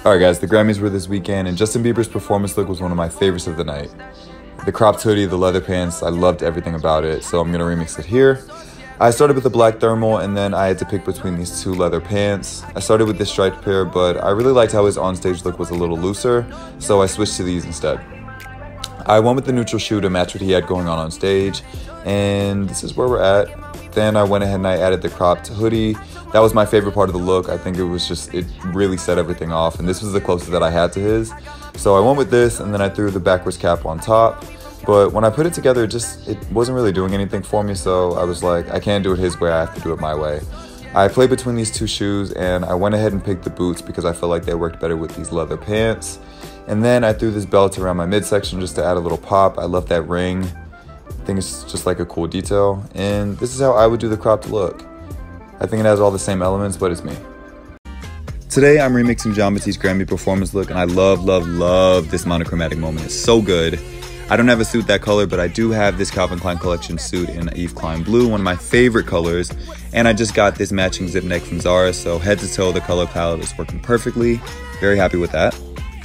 Alright guys, the Grammys were this weekend and Justin Bieber's performance look was one of my favorites of the night. The cropped hoodie, the leather pants, I loved everything about it, so I'm going to remix it here. I started with the black thermal and then I had to pick between these two leather pants. I started with this striped pair, but I really liked how his onstage look was a little looser, so I switched to these instead. I went with the neutral shoe to match what he had going on stage, and this is where we're at. Then I went ahead and I added the cropped hoodie. That was my favorite part of the look. I think it really set everything off, and this was the closest that I had to his. So I went with this, and then I threw the backwards cap on top. But when I put it together, it wasn't really doing anything for me, so I was like, I can't do it his way, I have to do it my way. I played between these two shoes, and I went ahead and picked the boots because I felt like they worked better with these leather pants. And then I threw this belt around my midsection just to add a little pop. I love that ring. I think it's just like a cool detail, and this is how I would do the cropped look. I think it has all the same elements, but it's me. Today I'm remixing Jon Batiste's Grammy performance look, and I love this monochromatic moment. It's so good. I don't have a suit that color, but I do have this Calvin Klein collection suit in Eve Klein blue, one of my favorite colors, and I just got this matching zip neck from Zara, so head to toe the color palette is working perfectly. Very happy with that.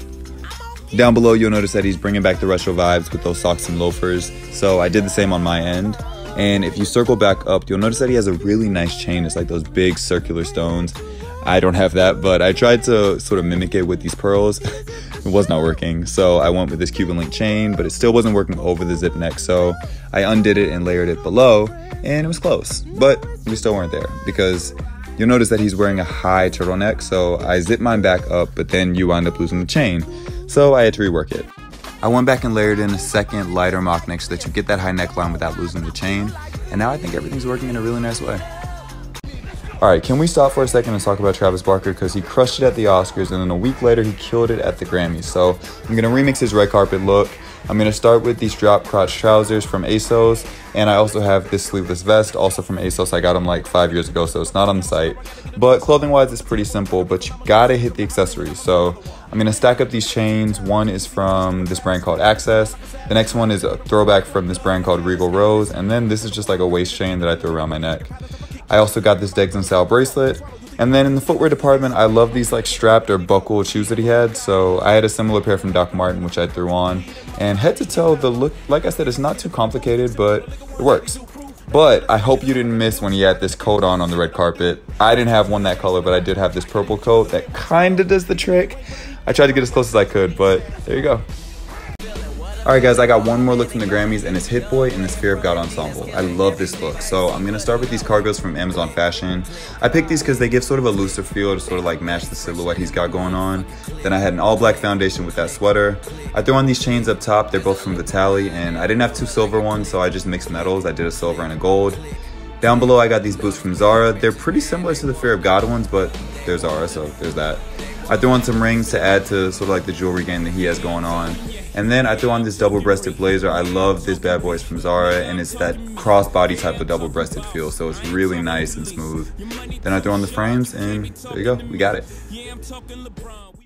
Down below, you'll notice that he's bringing back the retro vibes with those socks and loafers, so I did the same on my end. And if you circle back up, you'll notice that he has a really nice chain. It's like those big circular stones. I don't have that, but I tried to sort of mimic it with these pearls. It was not working, so I went with this Cuban link chain, but it still wasn't working over the zip neck, so I undid it and layered it below, and it was close, but we still weren't there because you'll notice that he's wearing a high turtleneck, so I zipped mine back up, but then you wound up losing the chain. So I had to rework it. I went back and layered in a second lighter mock neck so that you get that high neckline without losing the chain. And now I think everything's working in a really nice way. Alright, can we stop for a second and talk about Travis Barker, because he crushed it at the Oscars and then a week later he killed it at the Grammys. So I'm going to remix his red carpet look. I'm going to start with these drop crotch trousers from ASOS, and I also have this sleeveless vest also from ASOS. I got them like 5 years ago, so it's not on the site. But clothing wise it's pretty simple, but you gotta hit the accessories. So I'm going to stack up these chains. One is from this brand called Access. The next one is a throwback from this brand called Regal Rose, and then this is just like a waist chain that I threw around my neck. I also got this Degs & Sal bracelet. And then in the footwear department, I love these like strapped or buckled shoes that he had. So I had a similar pair from Doc Martin, which I threw on. And head to toe, the look, like I said, it's not too complicated, but it works. But I hope you didn't miss when he had this coat on the red carpet. I didn't have one that color, but I did have this purple coat that kind of does the trick. I tried to get as close as I could, but there you go. Alright guys, I got one more look from the Grammys, and it's Hit Boy and this Fear of God ensemble. I love this look. So I'm going to start with these cargos from Amazon Fashion. I picked these because they give sort of a looser feel to sort of like match the silhouette he's got going on. Then I had an all black foundation with that sweater. I threw on these chains up top. They're both from Vitaly, and I didn't have two silver ones, so I just mixed metals. I did a silver and a gold. Down below, I got these boots from Zara. They're pretty similar to the Fear of God ones, but they're Zara, so there's that. I threw on some rings to add to sort of like the jewelry game that he has going on. And then I threw on this double-breasted blazer. I love this bad boy from Zara, and it's that crossbody type of double-breasted feel, so it's really nice and smooth. Then I threw on the frames, and there you go, we got it.